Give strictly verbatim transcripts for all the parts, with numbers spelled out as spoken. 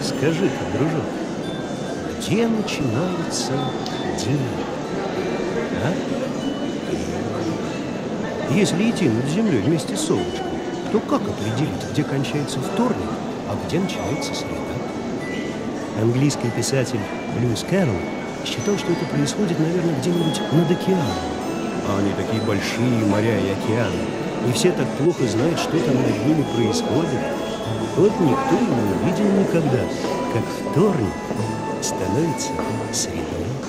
Скажи-ка, дружок, где начинается день? А? Если идти над землей вместе с солнышком, то как определить, где кончается вторник, а где начинается среда? Английский писатель Льюис Кэрролл считал, что это происходит, наверное, где-нибудь над океаном. А они такие большие моря и океаны, и все так плохо знают, что там над ними происходит. Вот никто и не увидел никогда, как вторник становится средой.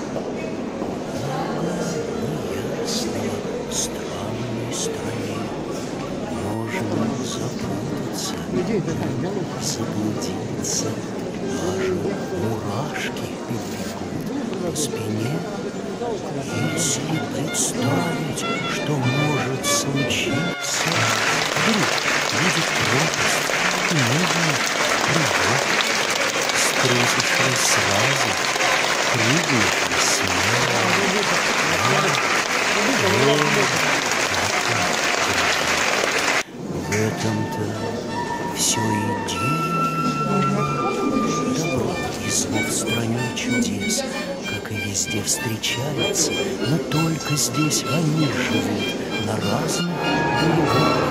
Неясной, странной стране можно запутаться, заблудиться, даже мурашки бегут по спине. Если представить, что может случиться, вдруг будет пропасть и нужно прыгать, струсившись сразу, прыгнуть смело. В этом-то все и дело. Добро и зло в стране чудес, как и везде встречаются, но только здесь они живут на разных берегах.